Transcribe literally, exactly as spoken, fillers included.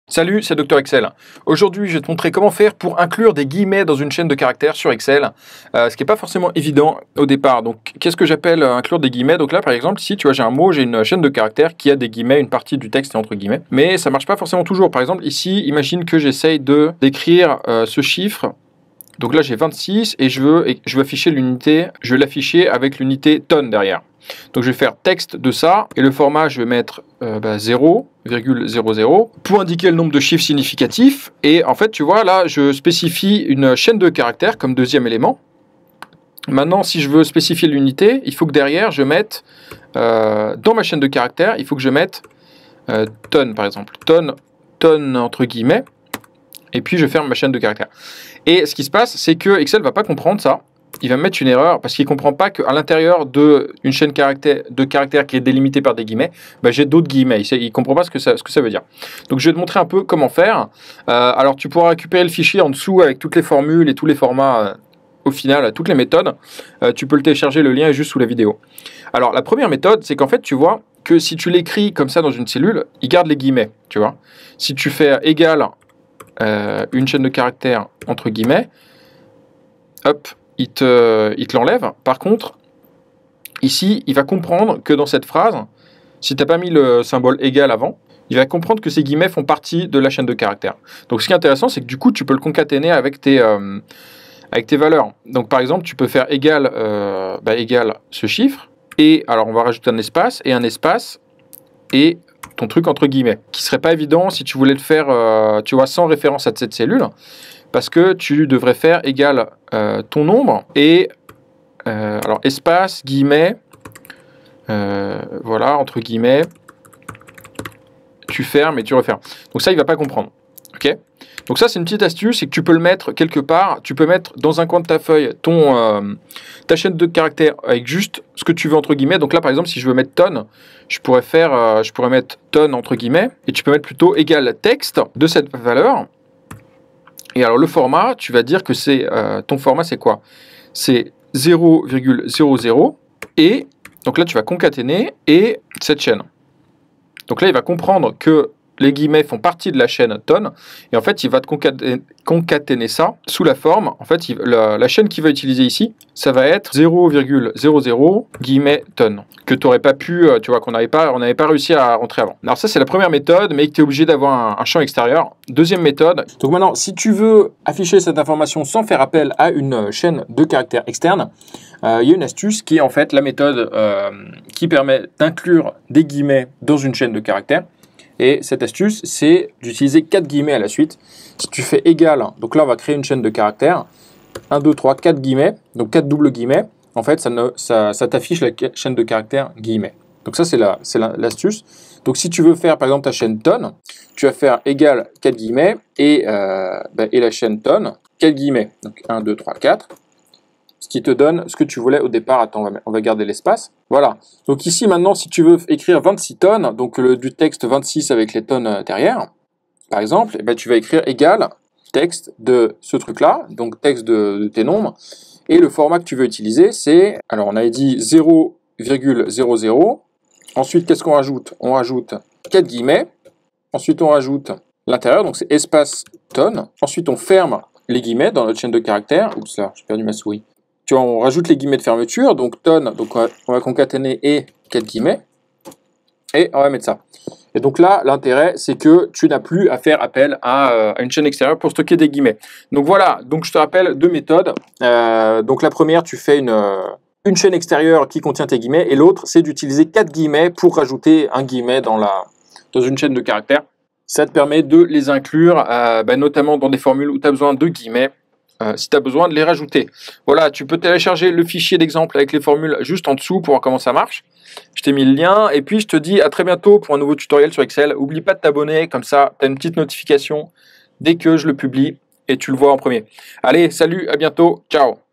Salut, c'est Docteur Excel. Aujourd'hui, je vais te montrer comment faire pour inclure des guillemets dans une chaîne de caractères sur Excel, euh, ce qui n'est pas forcément évident au départ. Donc, qu'est-ce que j'appelle euh, inclure des guillemets? Donc là, par exemple, ici, tu vois, j'ai un mot, j'ai une chaîne de caractères qui a des guillemets, une partie du texte est entre guillemets, mais ça marche pas forcément toujours. Par exemple, ici, imagine que j'essaye de d'écrire euh, ce chiffre. Donc là, j'ai vingt-six et je veux, et je veux afficher l'unité, je vais l'afficher avec l'unité tonne derrière. Donc je vais faire texte de ça, et le format, je vais mettre euh, bah, zéro virgule zéro zéro pour indiquer le nombre de chiffres significatifs. Et en fait, tu vois, là, je spécifie une chaîne de caractères comme deuxième élément. Maintenant, si je veux spécifier l'unité, il faut que derrière, je mette, euh, dans ma chaîne de caractères, il faut que je mette euh, tonne, par exemple. Tonne, tonne entre guillemets. Et puis je ferme ma chaîne de caractères. Et ce qui se passe, c'est que Excel ne va pas comprendre ça. Il va me mettre une erreur parce qu'il ne comprend pas qu'à l'intérieur d'une chaîne caractère, de caractères qui est délimitée par des guillemets, bah, j'ai d'autres guillemets. Il ne comprend pas ce que, ça, ce que ça veut dire. Donc je vais te montrer un peu comment faire. Euh, alors tu pourras récupérer le fichier en dessous avec toutes les formules et tous les formats, euh, au final, toutes les méthodes. Euh, tu peux le télécharger, le lien est juste sous la vidéo. Alors la première méthode, c'est qu'en fait, tu vois que si tu l'écris comme ça dans une cellule, il garde les guillemets. Tu vois. Si tu fais égal euh, une chaîne de caractères entre guillemets, hop, il te, il te l'enlève. Par contre, ici, il va comprendre que dans cette phrase, si tu n'as pas mis le symbole égal avant, il va comprendre que ces guillemets font partie de la chaîne de caractères. Donc ce qui est intéressant, c'est que du coup, tu peux le concaténer avec tes, euh, avec tes valeurs. Donc par exemple, tu peux faire égal, euh, bah, égal ce chiffre, et alors on va rajouter un espace, et un espace, et ton truc entre guillemets, qui serait pas évident si tu voulais le faire, euh, tu vois, sans référence à cette cellule, parce que tu devrais faire égal euh, ton nombre et euh, alors espace, guillemets, euh, voilà, entre guillemets, tu fermes et tu refermes. Donc ça, il va pas comprendre. Ok. Donc ça, c'est une petite astuce, c'est que tu peux le mettre quelque part. Tu peux mettre dans un coin de ta feuille ton euh, ta chaîne de caractères avec juste ce que tu veux entre guillemets. Donc là, par exemple, si je veux mettre tonne, je pourrais faire, euh, je pourrais mettre tonne entre guillemets, et tu peux mettre plutôt égal texte de cette valeur. Et alors le format, tu vas dire que c'est euh, ton format, c'est quoi? C'est zéro virgule zéro zéro, et donc là tu vas concaténer et cette chaîne. Donc là il va comprendre que les guillemets font partie de la chaîne tonne, et en fait il va te concaténer, concaténer ça sous la forme, en fait il, la, la chaîne qu'il va utiliser ici, ça va être zéro virgule zéro zéro guillemets tonne, que tu n'aurais pas pu, tu vois, qu'on n'avait pas, on n'avait pas réussi à rentrer avant. Alors ça c'est la première méthode, mais que tu es obligé d'avoir un, un champ extérieur. Deuxième méthode, donc maintenant si tu veux afficher cette information sans faire appel à une chaîne de caractères externe, euh, il y a une astuce qui est en fait la méthode euh, qui permet d'inclure des guillemets dans une chaîne de caractères. Et cette astuce, c'est d'utiliser quatre guillemets à la suite. Si tu fais égal, donc là on va créer une chaîne de caractères, un, deux, trois, quatre guillemets, donc quatre doubles guillemets, en fait ça, ne, ça, ça t'affiche la chaîne de caractères guillemets. Donc ça c'est l'astuce. La, donc si tu veux faire par exemple ta chaîne tonne, tu vas faire égal quatre guillemets et, euh, bah, et la chaîne tonne, quatre guillemets. Donc un, deux, trois, quatre. Ce qui te donne ce que tu voulais au départ. Attends, on va, on va garder l'espace. Voilà. Donc ici, maintenant, si tu veux écrire vingt-six tonnes, donc le, du texte vingt-six avec les tonnes derrière, par exemple, eh ben, tu vas écrire égal texte de ce truc-là, donc texte de, de tes nombres. Et le format que tu veux utiliser, c'est, alors on avait dit zéro virgule zéro zéro. Ensuite, qu'est-ce qu'on rajoute? On rajoute quatre guillemets. Ensuite, on rajoute l'intérieur, donc c'est espace tonne. Ensuite, on ferme les guillemets dans notre chaîne de caractères. Oups là, j'ai perdu ma souris. Tu vois, on rajoute les guillemets de fermeture, donc tonne, donc on va, on va concaténer et quatre guillemets, et on va mettre ça. Et donc là, l'intérêt, c'est que tu n'as plus à faire appel à, euh, à une chaîne extérieure pour stocker des guillemets. Donc voilà, donc je te rappelle deux méthodes. Euh, donc la première, tu fais une, euh, une chaîne extérieure qui contient tes guillemets, et l'autre, c'est d'utiliser quatre guillemets pour rajouter un guillemet dans, la, dans une chaîne de caractères. Ça te permet de les inclure, euh, bah, notamment dans des formules où tu as besoin de guillemets, Euh, si tu as besoin de les rajouter. Voilà, tu peux télécharger le fichier d'exemple avec les formules juste en dessous pour voir comment ça marche. Je t'ai mis le lien, et puis je te dis à très bientôt pour un nouveau tutoriel sur Excel. N'oublie pas de t'abonner, comme ça tu as une petite notification dès que je le publie et tu le vois en premier. Allez, salut, à bientôt, ciao.